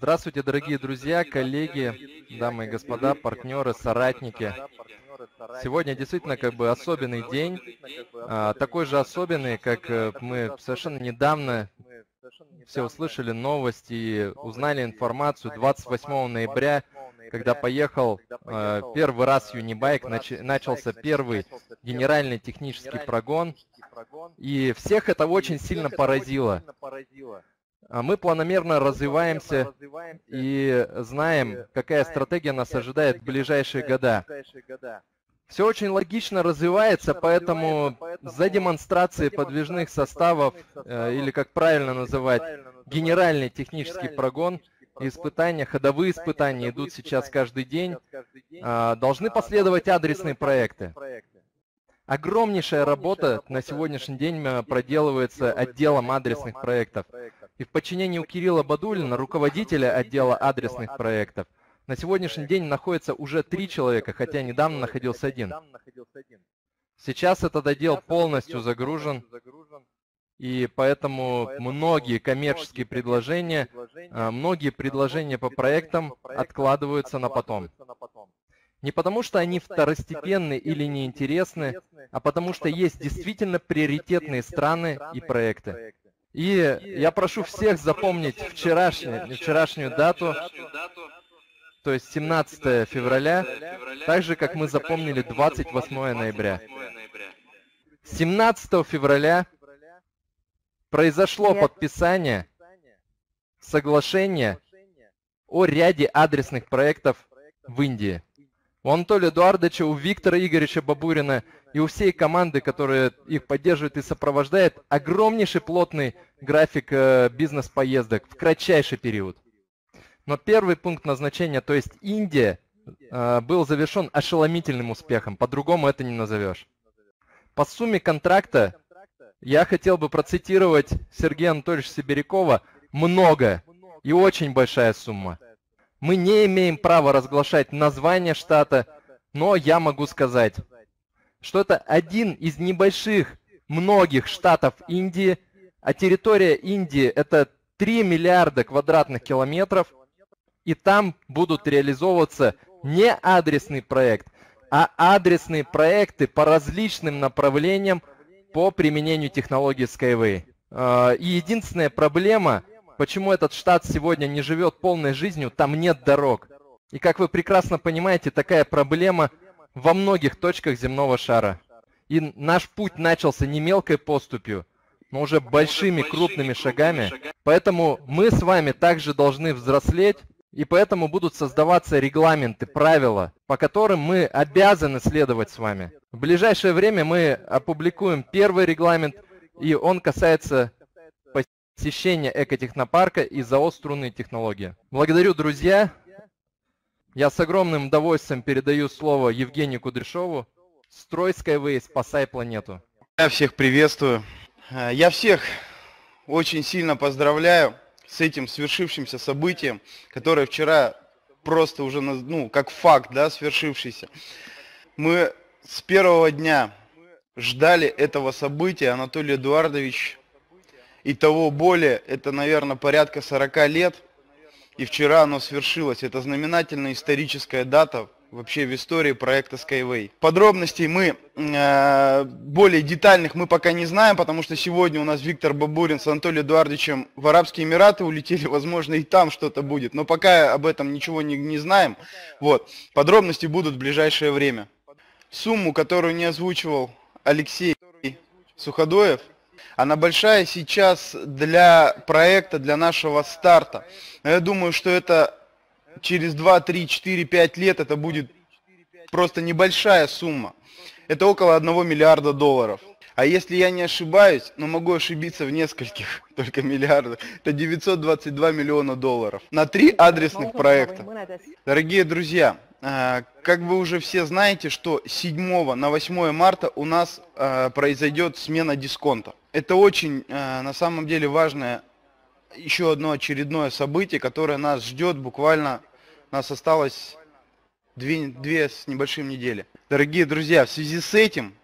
Здравствуйте, дорогие друзья, коллеги, дамы и господа, партнеры, соратники. Сегодня действительно особенный день, такой же особенный, как мы совершенно недавно все услышали новости и узнали информацию 28 ноября, когда поехал первый раз Юнибайк, начался первый генеральный технический прогон, и всех это очень сильно поразило. Мы планомерно развиваемся и знаем, какая стратегия нас ожидает в ближайшие года. Все очень логично развивается, поэтому за демонстрацией подвижных составов, или как правильно называть, генеральный технический прогон, испытания, ходовые испытания идут сейчас каждый день, должны последовать адресные проекты. Огромнейшая работа на сегодняшний день проделывается отделом адресных проектов. И в подчинении у Кирилла Бадулина, руководителя отдела адресных проектов, на сегодняшний день находится уже 3 человека, хотя недавно находился 1. Сейчас этот отдел полностью загружен, и поэтому многие коммерческие предложения, многие предложения по проектам откладываются на потом. Не потому, что они второстепенны или неинтересны, а потому, что есть действительно приоритетные страны и проекты. И я прошу всех запомнить вчерашнюю дату, то есть 17 февраля, так же, как мы запомнили 28 ноября. 17 февраля произошло подписание соглашения о ряде адресных проектов в Индии. У Анатолия Эдуардовича, у Виктора Игоревича Бабурина и у всей команды, которая их поддерживает и сопровождает, огромнейший плотный график бизнес-поездок в кратчайший период. Но первый пункт назначения, то есть Индия, был завершен ошеломительным успехом, по-другому это не назовешь. По сумме контракта я хотел бы процитировать Сергея Анатольевича Сибирякова: много и очень большая сумма. Мы не имеем права разглашать название штата, но я могу сказать, что это один из небольших, многих штатов Индии, а территория Индии это 3 миллиарда квадратных километров, и там будут реализовываться не адресный проект, а адресные проекты по различным направлениям по применению технологии Skyway. И единственная проблема, почему этот штат сегодня не живет полной жизнью, там нет дорог. И как вы прекрасно понимаете, такая проблема во многих точках земного шара. И наш путь начался не мелкой поступью, но уже большими крупными шагами. Поэтому мы с вами также должны взрослеть, и поэтому будут создаваться регламенты, правила, по которым мы обязаны следовать с вами. В ближайшее время мы опубликуем первый регламент, и он касается посещения экотехнопарка и заостренные технологии. Благодарю, друзья. Я с огромным удовольствием передаю слово Евгению Кудряшову. Строй Skyway, спасай планету. Я всех приветствую. Я всех очень сильно поздравляю с этим свершившимся событием, которое вчера просто уже, как факт, да, свершившийся. Мы с первого дня ждали этого события. Анатолий Эдуардович, и того более, это, наверное, порядка 40 лет, и вчера оно свершилось. Это знаменательная историческая дата вообще в истории проекта Skyway. Подробностей мы, более детальных мы пока не знаем, потому что сегодня у нас Виктор Бабурин с Анатолием Эдуардовичем в Арабские Эмираты улетели, возможно, и там что-то будет, но пока об этом ничего не знаем. Вот. Подробности будут в ближайшее время. Сумму, которую не озвучивал Алексей Суходоев, она большая сейчас для проекта, для нашего старта. Но я думаю, что это через 2, 3, 4, 5 лет это будет просто небольшая сумма. Это около 1 миллиарда долларов. А если я не ошибаюсь, но могу ошибиться в нескольких только миллиардах, это 922 миллиона долларов на 3 адресных проекта. Дорогие друзья, как вы уже все знаете, что с 7 на 8 марта у нас произойдет смена дисконта. Это очень, на самом деле, важное еще одно очередное событие, которое нас ждет буквально, у нас осталось 2 с небольшим недели. Дорогие друзья, в связи с этим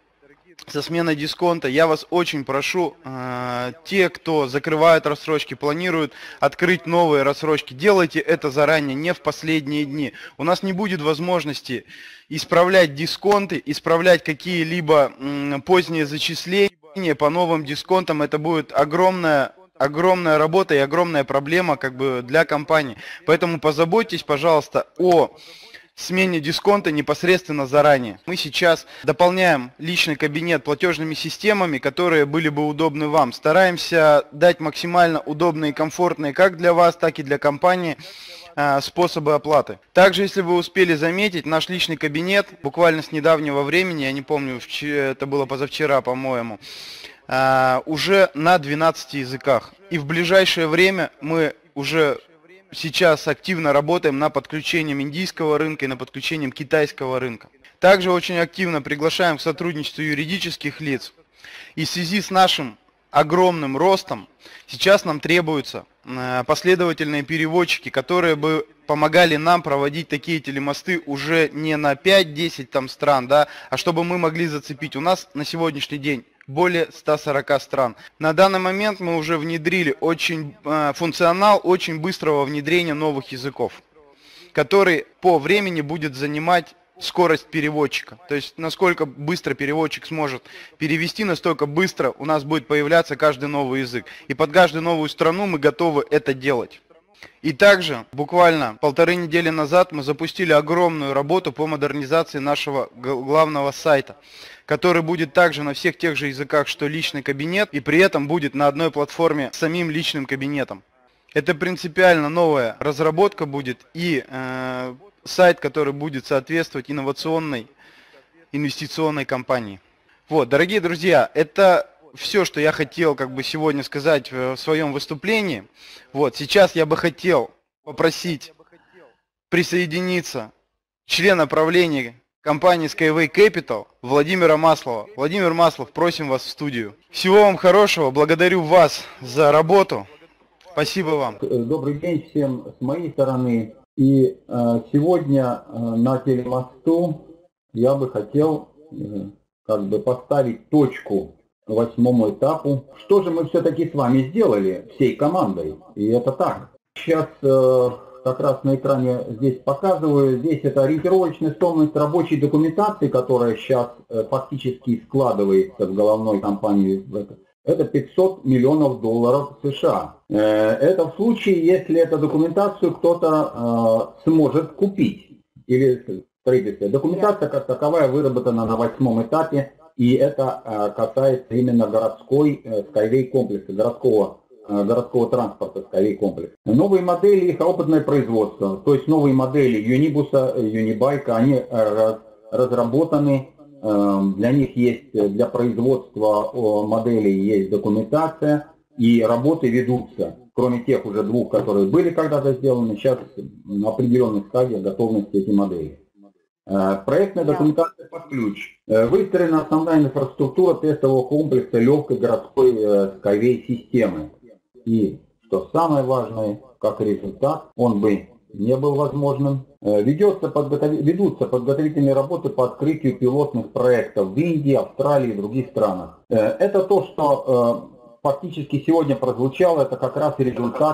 со сменой дисконта. Я вас очень прошу, те, кто закрывают рассрочки, планируют открыть новые рассрочки, делайте это заранее, не в последние дни. У нас не будет возможности исправлять дисконты, исправлять какие-либо поздние зачисления по новым дисконтам. Это будет огромная работа и огромная проблема как бы для компании. Поэтому позаботьтесь, пожалуйста, о смене дисконта непосредственно заранее. Мы сейчас дополняем личный кабинет платежными системами, которые были бы удобны вам. Стараемся дать максимально удобные и комфортные как для вас, так и для компании способы оплаты. Также, если вы успели заметить, наш личный кабинет буквально с недавнего времени, я не помню, это было позавчера, по-моему, уже на 12 языках. И в ближайшее время мы уже сейчас активно работаем над подключением индийского рынка и над подключением китайского рынка. Также очень активно приглашаем к сотрудничеству юридических лиц. И в связи с нашим огромным ростом сейчас нам требуются последовательные переводчики, которые бы помогали нам проводить такие телемосты уже не на 5-10 там стран, да, а чтобы мы могли зацепить. У нас на сегодняшний день более 140 стран. На данный момент мы уже внедрили функционал очень быстрого внедрения новых языков, который по времени будет занимать скорость переводчика. То есть насколько быстро переводчик сможет перевести, настолько быстро у нас будет появляться каждый новый язык. И под каждую новую страну мы готовы это делать. И также буквально 1,5 недели назад мы запустили огромную работу по модернизации нашего главного сайта, который будет также на всех тех же языках, что личный кабинет, и при этом будет на одной платформе с самим личным кабинетом. Это принципиально новая разработка будет и сайт, который будет соответствовать инновационной инвестиционной компании. Вот, дорогие друзья, это все, что я хотел как бы сегодня сказать в своем выступлении. Вот, сейчас я бы хотел попросить присоединиться члена правления компании Skyway Capital Владимира Маслова. Владимир Маслов, просим вас в студию. Всего вам хорошего, благодарю вас за работу. Спасибо вам. Добрый день всем с моей стороны. И сегодня на телемосту я бы хотел как бы поставить точку 8-му этапу. Что же мы все-таки с вами сделали всей командой? И это так. Сейчас как раз на экране здесь показываю. Здесь это ориентировочная стоимость рабочей документации, которая сейчас фактически складывается в головной компании. Это $500 миллионов США. Это в случае, если эту документацию кто-то сможет купить. Или строительство. Документация как таковая выработана на 8-м этапе. И это касается именно городской Skyway комплекса, городского транспорта Skyway комплекса. Новые модели, их опытное производство, то есть новые модели Юнибуса, Юнибайка, они разработаны, для них есть, для производства моделей есть документация, и работы ведутся, кроме тех уже 2, которые были когда-то сделаны, сейчас на определенных стадиях готовности эти модели. Проектная документация под ключ. Выстроена основная инфраструктура тестового комплекса легкой городской Skyway системы. И, что самое важное, как результат, он бы не был возможным. Ведутся подготовительные работы по открытию пилотных проектов в Индии, Австралии и других странах. Это то, что фактически сегодня прозвучало, это как раз результат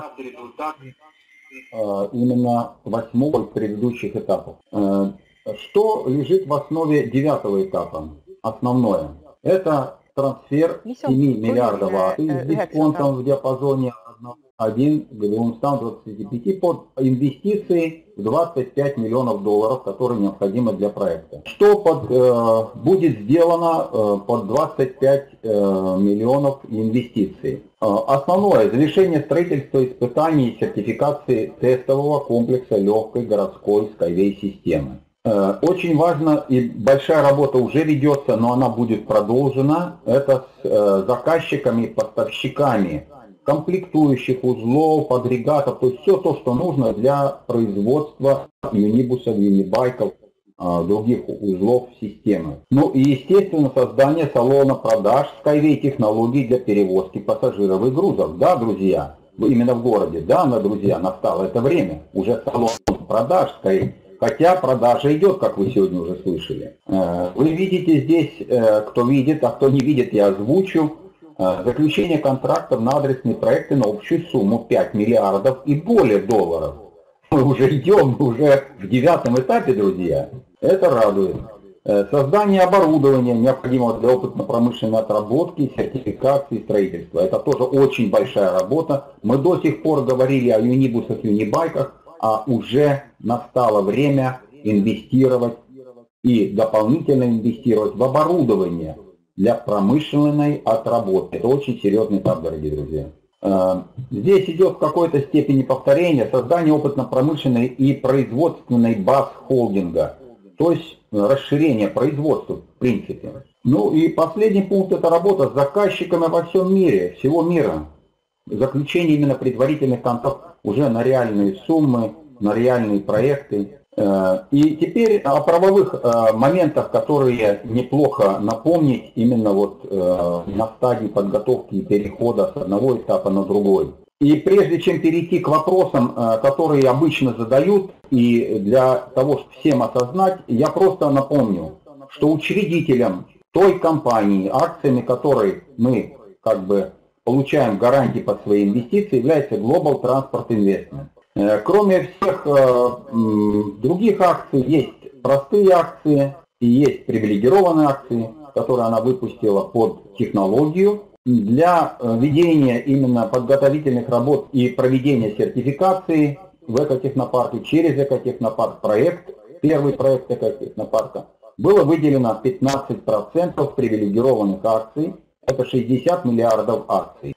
именно 8-го из предыдущих этапов. Что лежит в основе 9-го этапа? Основное. Это трансфер 7 миллиардов с дисконтом в диапазоне 1 к 225 под инвестиции в $25 миллионов, которые необходимы для проекта. Что будет сделано под 25 миллионов инвестиций? Основное завершение строительства, испытаний и сертификации тестового комплекса легкой городской Skyway системы. Очень важно, и большая работа уже ведется, но она будет продолжена, это с заказчиками, поставщиками комплектующих узлов, агрегатов, то есть все то, что нужно для производства юнибусов, юнибайков, других узлов системы. Ну и естественно создание салона продаж Skyway технологий для перевозки пассажиров и грузов. Да, друзья, именно в городе, да, друзья, настало это время, уже салон продаж хотя продажа идет, как вы сегодня уже слышали. Вы видите здесь, кто видит, а кто не видит, я озвучу, заключение контрактов на адресные проекты на общую сумму 5 миллиардов и более долларов. Мы уже идем, уже в 9-м этапе, друзья. Это радует. Создание оборудования, необходимого для опытно-промышленной отработки, сертификации и строительства. Это тоже очень большая работа. Мы до сих пор говорили о юнибусах, юнибайках, а уже настало время инвестировать и дополнительно инвестировать в оборудование для промышленной отработки. Это очень серьезный этап, дорогие друзья. Здесь идет в какой-то степени повторение создания опытно-промышленной и производственной баз холдинга, то есть расширение производства в принципе. Ну и последний пункт — это работа с заказчиками во всем мире, всего мира. Заключение именно предварительных контрактов уже на реальные суммы, на реальные проекты. И теперь о правовых моментах, которые неплохо напомнить именно вот на стадии подготовки и перехода с одного этапа на другой. И прежде чем перейти к вопросам, которые обычно задают, и для того, чтобы всем осознать, я просто напомню, что учредителем той компании, акциями которой мы как бы получаем гарантии под свои инвестиции, является Global Transport Investment. Кроме всех других акций, есть простые акции и есть привилегированные акции, которые она выпустила под технологию для ведения именно подготовительных работ и проведения сертификации в экотехнопарке через экотехнопарк проект. Первый проект экотехнопарка было выделено 15% привилегированных акций. Это 60 миллиардов акций.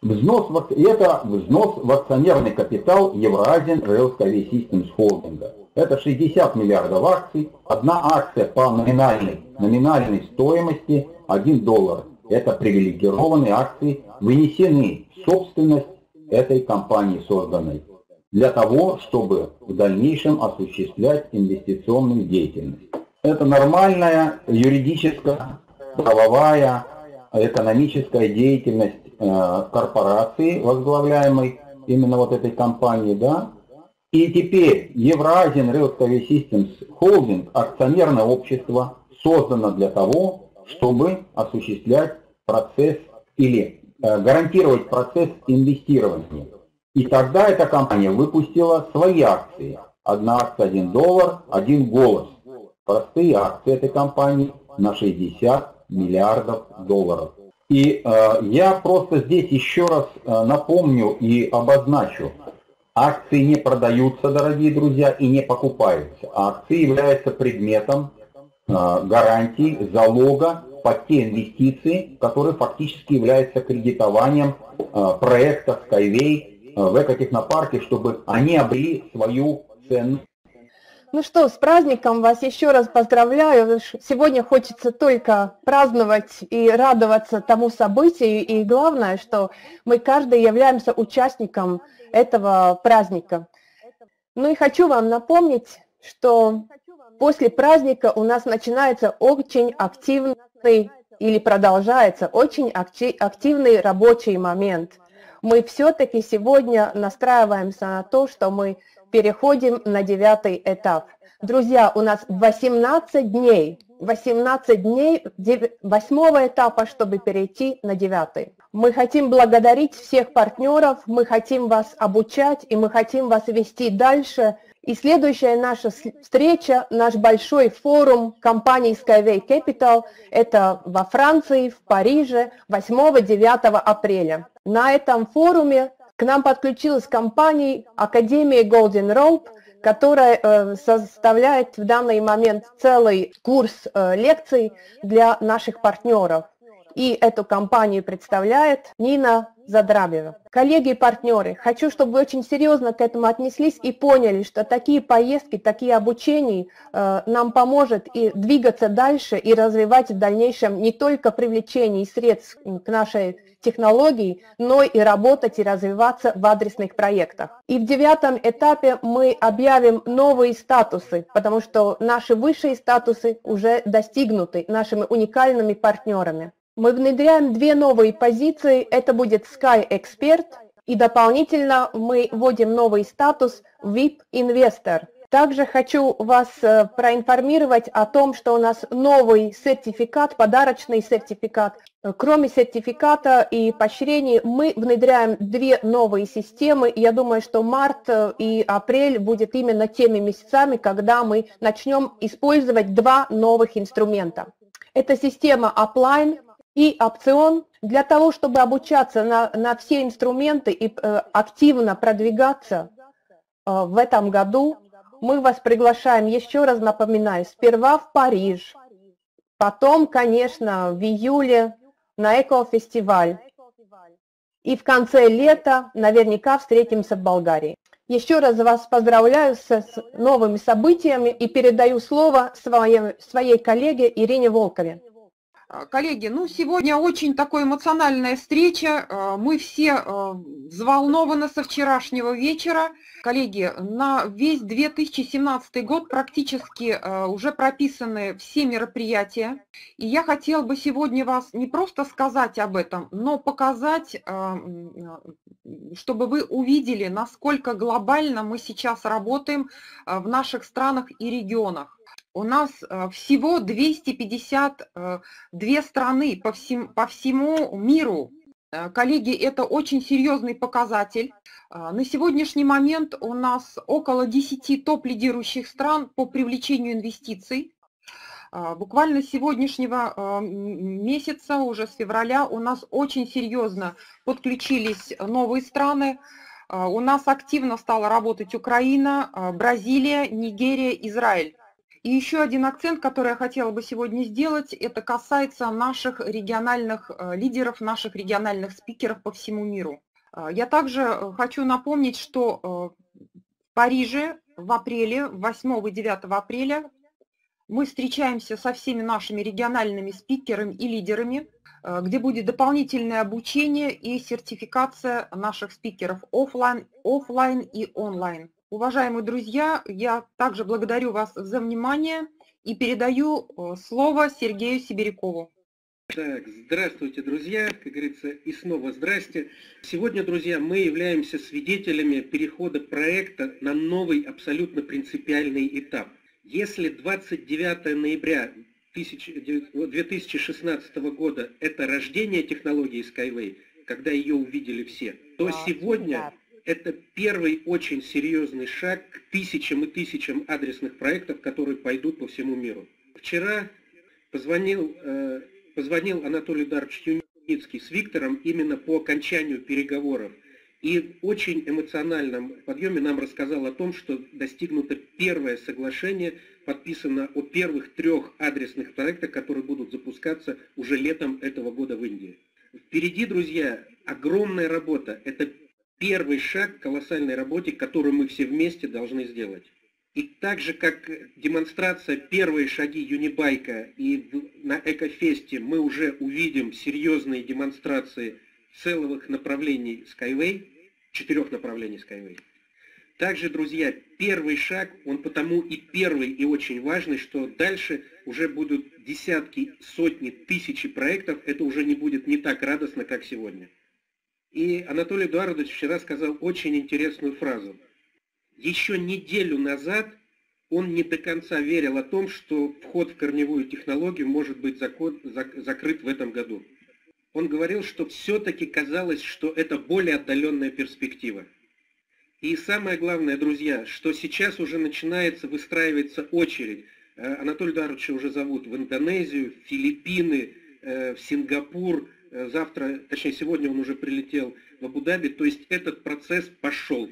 Это взнос в акционерный капитал Eurasian Railway Systems Holding. Это 60 миллиардов акций. Одна акция по номинальной стоимости $1. Это привилегированные акции, вынесены в собственность этой компании созданной для того, чтобы в дальнейшем осуществлять инвестиционную деятельность. Это нормальная юридическая, правовая, экономическая деятельность корпорации, возглавляемой именно вот этой компанией, да. И теперь Eurasian Railway Systems Holding, акционерное общество, создано для того, чтобы осуществлять процесс или гарантировать процесс инвестирования. И тогда эта компания выпустила свои акции. Одна акция $1, один голос. Простые акции этой компании на 60 миллиардов долларов. И я просто здесь еще раз напомню и обозначу. Акции не продаются, дорогие друзья, и не покупаются. Акции являются предметом гарантий, залога под те инвестиции, которые фактически являются кредитованием проекта Skyway в экотехнопарке, чтобы они обрели свою цену. Ну что, с праздником вас еще раз поздравляю. Сегодня хочется только праздновать и радоваться тому событию. И главное, что мы каждый являемся участником этого праздника. Ну и хочу вам напомнить, что после праздника у нас начинается очень активный или продолжается очень активный рабочий момент. Мы все-таки сегодня настраиваемся на то, что мы переходим на 9-й этап. Друзья, у нас 18 дней 8-го этапа, чтобы перейти на 9-й. Мы хотим благодарить всех партнеров, мы хотим вас обучать и мы хотим вас вести дальше. И следующая наша встреча, наш большой форум компании Skyway Capital, это во Франции, в Париже, 8-9 апреля. На этом форуме к нам подключилась компания Академия Golden Rope, которая составляет в данный момент целый курс лекций для наших партнеров. И эту компанию представляет Нина Задрабева. Коллеги и партнеры, хочу, чтобы вы очень серьезно к этому отнеслись и поняли, что такие поездки, такие обучения нам поможет и двигаться дальше, и развивать в дальнейшем не только привлечение средств к нашей технологии, но и работать и развиваться в адресных проектах. И в 9-м этапе мы объявим новые статусы, потому что наши высшие статусы уже достигнуты нашими уникальными партнерами. Мы внедряем 2 новые позиции, это будет Sky Expert, и дополнительно мы вводим новый статус VIP Investor. Также хочу вас проинформировать о том, что у нас новый сертификат, подарочный сертификат. Кроме сертификата и поощрений, мы внедряем две новые системы. Я думаю, что март и апрель будет именно теми месяцами, когда мы начнем использовать два новых инструмента. Это система Upline и опцион. Для того, чтобы обучаться на все инструменты и активно продвигаться в этом году, мы вас приглашаем, еще раз напоминаю, сперва в Париж, потом, конечно, в июле на Эко-фестиваль. И в конце лета наверняка встретимся в Болгарии. Еще раз вас поздравляю с новыми событиями и передаю слово своей коллеге Ирине Волкове. Коллеги, ну сегодня очень такая эмоциональная встреча, мы все взволнованы со вчерашнего вечера. Коллеги, на весь 2017 год практически уже прописаны все мероприятия, и я хотела бы сегодня вас не просто сказать об этом, но показать, чтобы вы увидели, насколько глобально мы сейчас работаем в наших странах и регионах. У нас всего 252 страны по всему миру. Коллеги, это очень серьезный показатель. На сегодняшний момент у нас около 10 топ-лидирующих стран по привлечению инвестиций. Буквально с сегодняшнего месяца, уже с февраля, у нас очень серьезно подключились новые страны. У нас активно стала работать Украина, Бразилия, Нигерия, Израиль. И еще один акцент, который я хотела бы сегодня сделать, это касается наших региональных лидеров, наших региональных спикеров по всему миру. Я также хочу напомнить, что в Париже в апреле, 8 и 9 апреля, мы встречаемся со всеми нашими региональными спикерами и лидерами, где будет дополнительное обучение и сертификация наших спикеров офлайн и онлайн. Уважаемые друзья, я также благодарю вас за внимание и передаю слово Сергею Сибирякову. Так, здравствуйте, друзья, как говорится, и снова здрасте. Сегодня, друзья, мы являемся свидетелями перехода проекта на новый, абсолютно принципиальный этап. Если 29 ноября 2016 года это рождение технологии Skyway, когда ее увидели все, то сегодня это первый очень серьезный шаг к тысячам и тысячам адресных проектов, которые пойдут по всему миру. Вчера позвонил Анатолий Эдуардович Юницкий с Виктором именно по окончанию переговоров. И в очень эмоциональном подъеме нам рассказал о том, что достигнуто первое соглашение, подписано о первых 3 адресных проектах, которые будут запускаться уже летом этого года в Индии. Впереди, друзья, огромная работа. Это первый шаг к колоссальной работе, которую мы все вместе должны сделать. И так же, как демонстрация первые шаги Юнибайка, и на Экофесте мы уже увидим серьезные демонстрации целых направлений Skyway, 4 направлений Skyway. Также, друзья, первый шаг, он потому и первый, и очень важный, что дальше уже будут десятки, сотни, тысячи проектов, это уже не будет не так радостно, как сегодня. И Анатолий Эдуардович вчера сказал очень интересную фразу. Еще неделю назад он не до конца верил о том, что вход в корневую технологию может быть закрыт в этом году. Он говорил, что все-таки казалось, что это более отдаленная перспектива. И самое главное, друзья, что сейчас уже начинается выстраиваться очередь. Анатолия Эдуардовича уже зовут в Индонезию, в Филиппины, в Сингапур. Завтра, точнее сегодня он уже прилетел в Абу-Даби. То есть этот процесс пошел.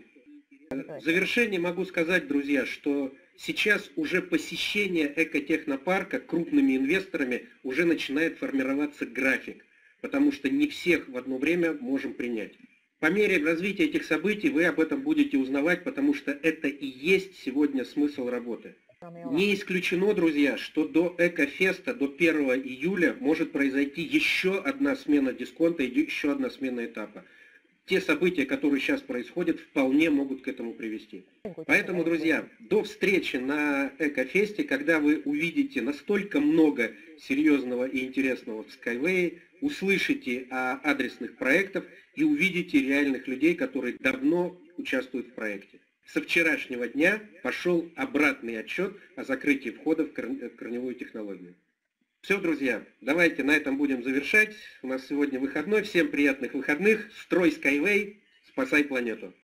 В завершение могу сказать, друзья, что сейчас уже посещение экотехнопарка крупными инвесторами уже начинает формироваться график, потому что не всех в одно время можем принять. По мере развития этих событий вы об этом будете узнавать, потому что это и есть сегодня смысл работы. Не исключено, друзья, что до Экофеста, до 1 июля может произойти еще одна смена дисконта и еще одна смена этапа. Те события, которые сейчас происходят, вполне могут к этому привести. Поэтому, друзья, до встречи на Экофесте, когда вы увидите настолько много серьезного и интересного в Skyway, услышите о адресных проектах и увидите реальных людей, которые давно участвуют в проекте. со вчерашнего дня пошел обратный отчет о закрытии входа в корневую технологию. Все, друзья, давайте на этом будем завершать. У нас сегодня выходной. Всем приятных выходных. Строй Skyway, спасай планету.